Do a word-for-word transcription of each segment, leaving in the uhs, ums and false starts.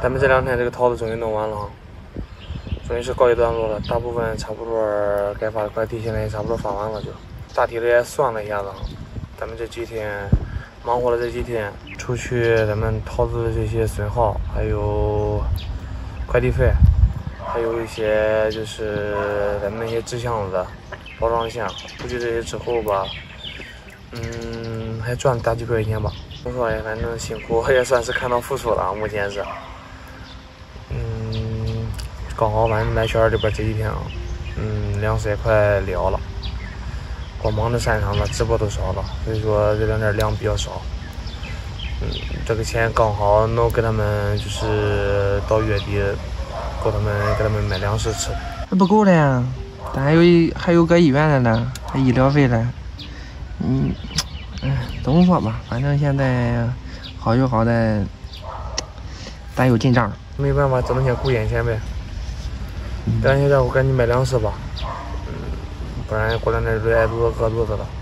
咱们这两天这个桃子终于弄完了，终于是告一段落了。大部分差不多该发的快递现在也差不多发完了，就大体的也算了一下子。咱们这几天忙活了这几天，除去咱们桃子的这些损耗，还有快递费，还有一些就是咱们那些纸箱子、包装箱，除去这些之后吧，嗯，还赚了大几百块钱吧。怎么说呀，反正辛苦也算是看到付出了，目前是。嗯，刚好反正来学校这边这几天啊，嗯，粮食也快了了，光忙着山上了，直播都少了，所以说这两天粮比较少。嗯，这个钱刚好能给他们，就是到月底够他们给他们买粮食吃。 不够了呀，咱还有一还有个医院的呢，还医疗费了。嗯，哎，怎么说吧，反正现在好就好在咱有进账。 没办法，只能先顾眼前呗。这两天让我赶紧买粮食吧，嗯，不然过两天就挨肚子饿肚子了。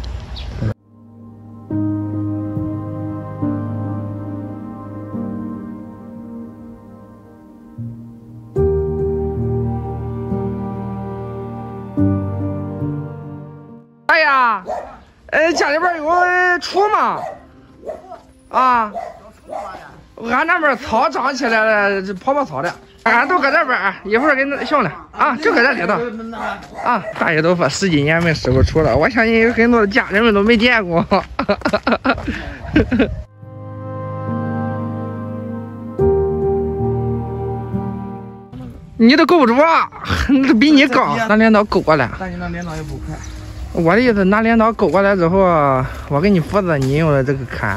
哎呀，呃，家里边有锄吗？啊。俺那边草长起来了，泡泡草的，俺都搁这边，一会儿给那行了啊，就搁这里头啊。大爷都说十几年没使过锄了，我相信有很多的家人们都没见过。你都够不着，比你高，拿镰刀勾过来。 但你那镰刀也不快。 我的意思，拿镰刀勾过来之后，我给你扶着，你用的这个砍。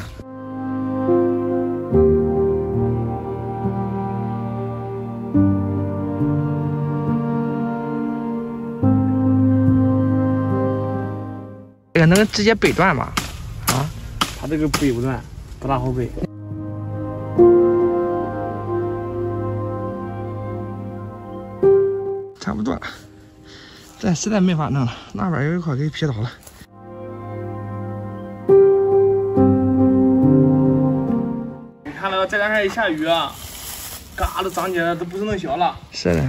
这个能直接背断吗？啊， 他这个背不断，不大好背。 差不多了，这实在没法弄了，那边有一块给劈倒了。 你看了这两天一下雨啊，嘎都长起来都不是能小了。 是的。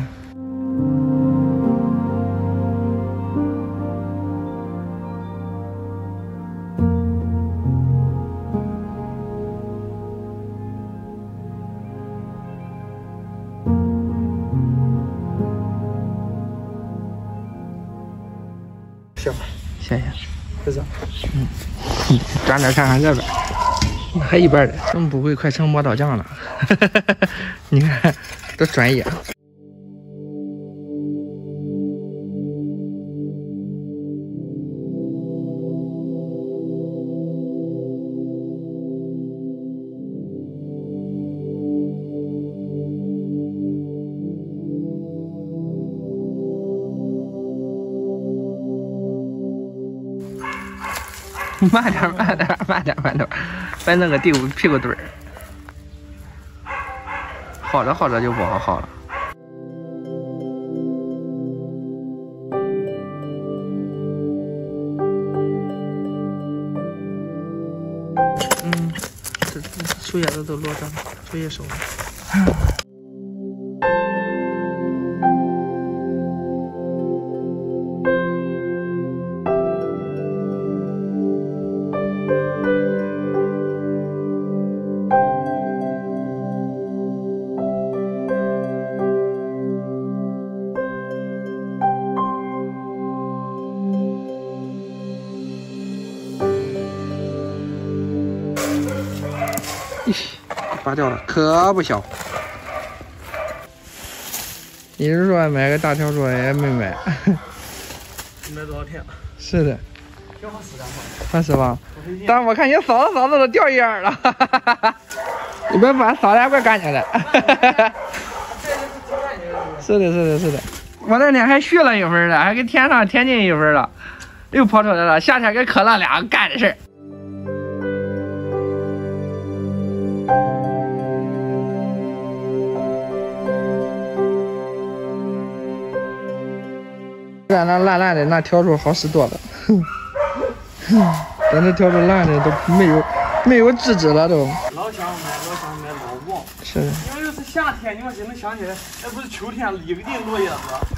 行， 谢谢。 这是， 嗯，转点看看这边，还一半的，真不会快成磨刀匠了。你看，多专业。慢点，慢点，慢点，慢点，别那个屁股屁股墩儿，好着好着就不好好了。嗯，这这树叶子都落着了，树叶收了。拔掉了，可不小。你是说买个大条桌也没买？ 买多少天了？ 是的， 挺好使的， 好使吧？但我看你扫着扫着都掉一样了，你别把扫的还怪干净的。是的，是的，是的。我那天还续了一份呢，还给添上添进一份了，又跑出来了。夏天给可乐俩干的事儿。咱那烂烂的那笤帚好使多了，咱这笤帚烂的都没有没有制止了都。 老想买，老想买，老忘。 是的。 那又是夏天，你看谁能想起来？那不是秋天一个地落叶子。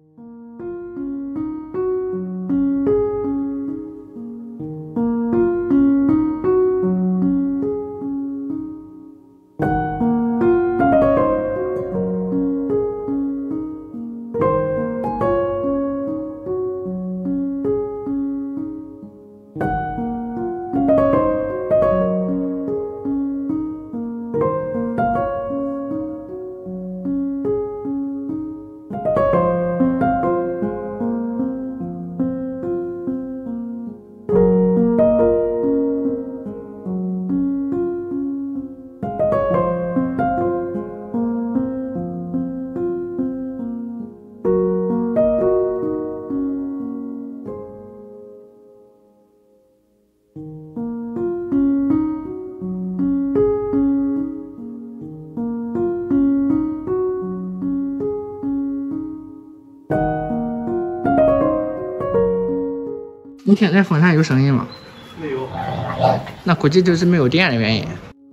你听这风扇有声音吗？ 没有。 那估计就是没有电的原因。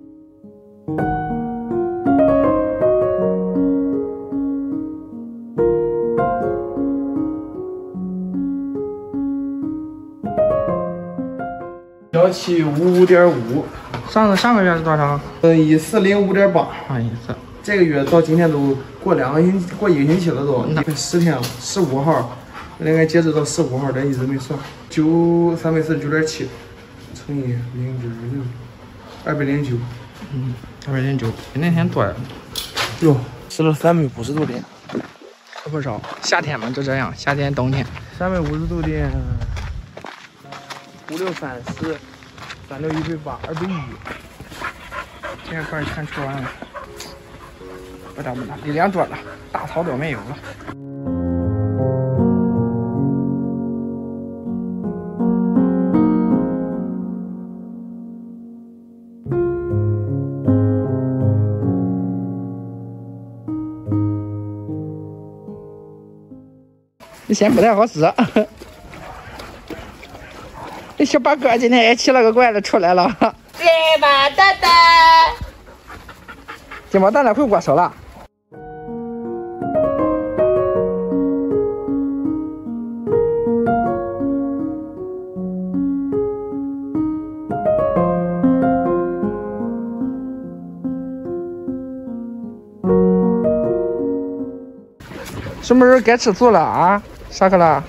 幺七五五点五， 上次上个月是多少？ 呃，一四零五点八。 啊，一四。 这个月到今天都过两个星期，过一个星期了都，十天了，十五号。 应该截止到十五号，但一直没算。九三百四十九点七乘以零点六，二百零九。 嗯，二百零九，比那天多了。 哟，吃了三百五十度电， 可不少。夏天嘛就这样，夏天冬天。 三百五十度电，五六三十，三六一百八，二百一。 这块全吃完了，不大不大，力量多了，大草都没有了。 你先不太好使。这小八哥今天也奇了个怪的出来了。 鸡毛蛋蛋， 鸡毛蛋蛋会握手了。什么时候该吃醋了啊？上课了。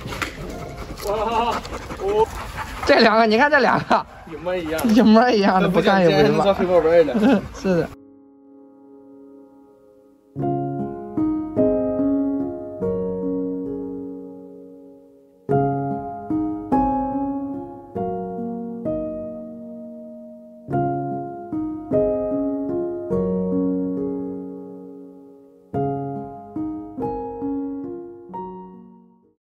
这两个，你看这两个， 一模一样， 一模一样的，不看也不行吧？ 黑宝贝呢。 是的。